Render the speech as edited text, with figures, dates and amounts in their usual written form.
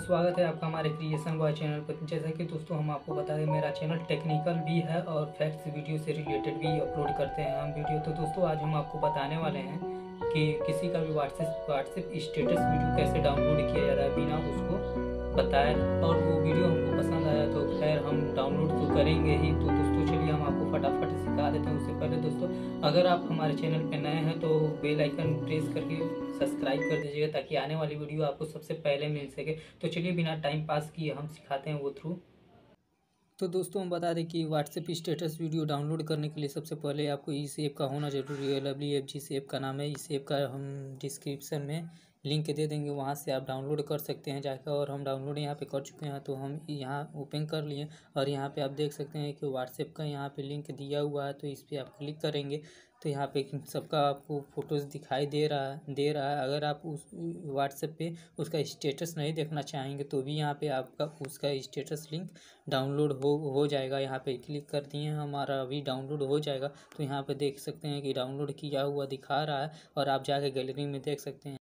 स्वागत है आपका हमारे क्रिएशन बॉय चैनल पर। जैसा कि दोस्तों हम आपको बता दें, मेरा चैनल टेक्निकल भी है और फैक्ट्स वीडियो से रिलेटेड भी अपलोड करते हैं हम वीडियो। तो दोस्तों आज हम आपको बताने वाले हैं कि किसी का भी व्हाट्सएप स्टेटस वीडियो कैसे डाउनलोड किया जा रहा है बिना उसको बताए। और वो वीडियो हमको पसंद आया तो खैर हम डाउनलोड तो करेंगे ही। तो दोस्तों चलिए हम आपको फटाफट सिखा देते हैं। उससे पहले दोस्तों अगर आप हमारे चैनल पर नए हैं तो बेल आइकन प्रेस करके सब्सक्राइब कर दीजिएगा ताकि आने वाली वीडियो आपको सबसे पहले मिल सके। तो चलिए बिना टाइम पास किए हम सिखाते हैं वो थ्रू। तो दोस्तों हम बता दें कि व्हाट्सएप स्टेटस वीडियो डाउनलोड करने के लिए सबसे पहले आपको इस ऐप का होना जरूरी है। LWFG इस ऐप का नाम है। इस ऐप का हम डिस्क्रिप्शन में लिंक दे देंगे, वहाँ से आप डाउनलोड कर सकते हैं जाकर। और हम डाउनलोड यहाँ पे कर चुके हैं तो हम यहाँ ओपन कर लिए और यहाँ पे आप देख सकते हैं कि व्हाट्सएप का यहाँ पे लिंक दिया हुआ है। तो इस पर आप क्लिक करेंगे तो यहाँ पे सबका आपको फ़ोटोज़ दिखाई दे रहा है। अगर आप उस व्हाट्सएप पे उसका स्टेटस नहीं देखना चाहेंगे तो भी यहाँ पे आपका उसका स्टेटस लिंक डाउनलोड हो जाएगा। यहाँ पे क्लिक कर दिए हमारा अभी डाउनलोड हो जाएगा। तो यहाँ पे देख सकते हैं कि डाउनलोड किया हुआ दिखा रहा है और आप जाके गैलरी में देख सकते हैं।